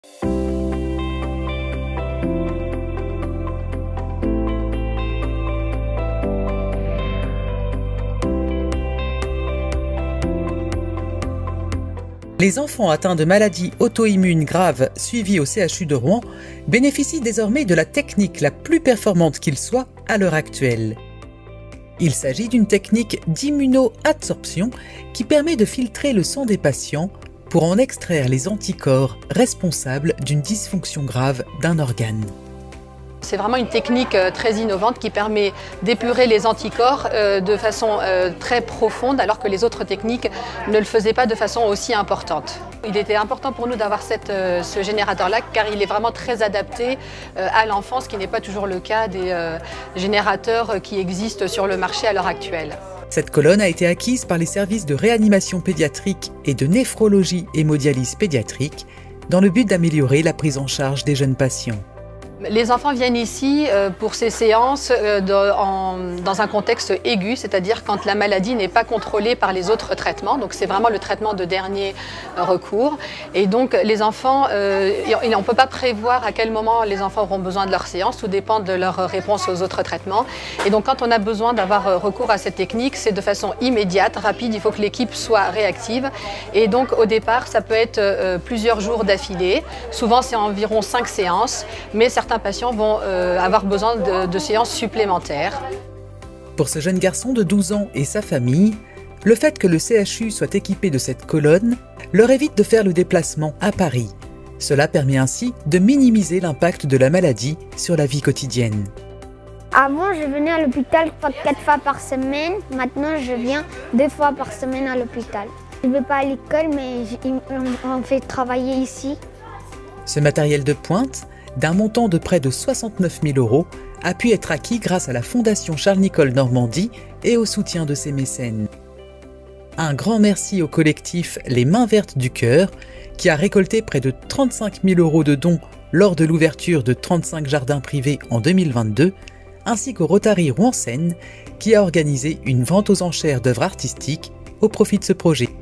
Les enfants atteints de maladies auto-immunes graves suivis au CHU de Rouen bénéficient désormais de la technique la plus performante qu'il soit à l'heure actuelle. Il s'agit d'une technique d'immunoadsorption qui permet de filtrer le sang des patients pour en extraire les anticorps responsables d'une dysfonction grave d'un organe. C'est vraiment une technique très innovante qui permet d'épurer les anticorps de façon très profonde, alors que les autres techniques ne le faisaient pas de façon aussi importante. Il était important pour nous d'avoir ce générateur-là, car il est vraiment très adapté à l'enfant, ce qui n'est pas toujours le cas des générateurs qui existent sur le marché à l'heure actuelle. Cette colonne a été acquise par les services de réanimation pédiatrique et de néphrologie hémodialyse pédiatrique dans le but d'améliorer la prise en charge des jeunes patients. Les enfants viennent ici pour ces séances dans un contexte aigu, c'est-à-dire quand la maladie n'est pas contrôlée par les autres traitements. Donc c'est vraiment le traitement de dernier recours. Et donc les enfants, on ne peut pas prévoir à quel moment les enfants auront besoin de leur séance, tout dépend de leur réponse aux autres traitements. Et donc quand on a besoin d'avoir recours à cette technique, c'est de façon immédiate, rapide, il faut que l'équipe soit réactive. Et donc au départ, ça peut être plusieurs jours d'affilée. Souvent c'est environ 5 séances, mais certains patients vont avoir besoin de séances supplémentaires. Pour ce jeune garçon de 12 ans et sa famille, le fait que le CHU soit équipé de cette colonne leur évite de faire le déplacement à Paris. Cela permet ainsi de minimiser l'impact de la maladie sur la vie quotidienne. Avant, je venais à l'hôpital 4 fois par semaine. Maintenant, je viens 2 fois par semaine à l'hôpital. Je ne vais pas à l'école, mais on fait travailler ici. Ce matériel de pointe, d'un montant de près de 69 000 €, a pu être acquis grâce à la Fondation Charles-Nicolle Normandie et au soutien de ses mécènes. Un grand merci au collectif Les Mains Vertes du Cœur, qui a récolté près de 35 000 € de dons lors de l'ouverture de 35 jardins privés en 2022, ainsi qu'au Rotary Rouen-Seine, qui a organisé une vente aux enchères d'œuvres artistiques au profit de ce projet.